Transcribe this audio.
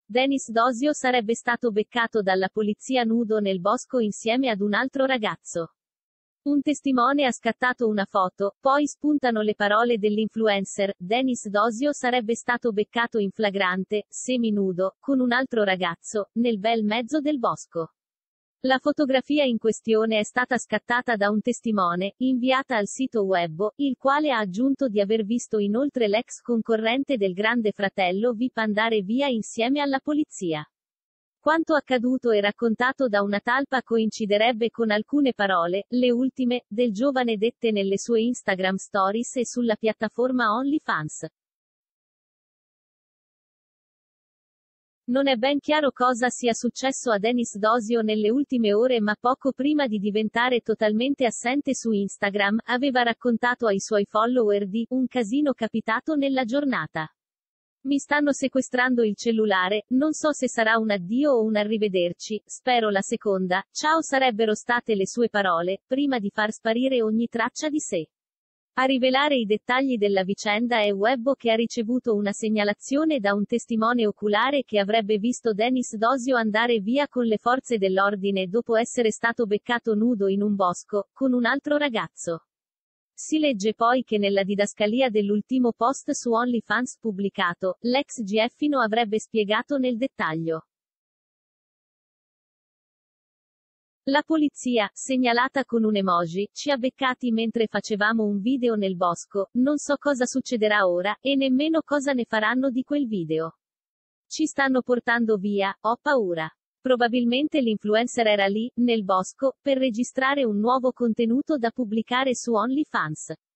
Denis D'Osio sarebbe stato beccato dalla polizia nudo nel bosco insieme ad un altro ragazzo. Un testimone ha scattato una foto, poi spuntano le parole dell'influencer. Denis D'Osio sarebbe stato beccato in flagrante, seminudo, con un altro ragazzo, nel bel mezzo del bosco. La fotografia in questione è stata scattata da un testimone, inviata al sito web, il quale ha aggiunto di aver visto inoltre l'ex concorrente del Grande Fratello VIP andare via insieme alla polizia. Quanto accaduto e raccontato da una talpa coinciderebbe con alcune parole, le ultime, del giovane dette nelle sue Instagram Stories e sulla piattaforma OnlyFans. Non è ben chiaro cosa sia successo a Denis D'Osio nelle ultime ore, ma poco prima di diventare totalmente assente su Instagram, aveva raccontato ai suoi follower di un casino capitato nella giornata. Mi stanno sequestrando il cellulare, non so se sarà un addio o un arrivederci, spero la seconda, ciao sarebbero state le sue parole, prima di far sparire ogni traccia di sé. A rivelare i dettagli della vicenda è Webbo, che ha ricevuto una segnalazione da un testimone oculare che avrebbe visto Denis D'Osio andare via con le forze dell'ordine dopo essere stato beccato nudo in un bosco, con un altro ragazzo. Si legge poi che nella didascalia dell'ultimo post su OnlyFans pubblicato, l'ex GFino avrebbe spiegato nel dettaglio. La polizia, segnalata con un emoji, ci ha beccati mentre facevamo un video nel bosco, non so cosa succederà ora, e nemmeno cosa ne faranno di quel video. Ci stanno portando via, ho paura. Probabilmente l'influencer era lì, nel bosco, per registrare un nuovo contenuto da pubblicare su OnlyFans.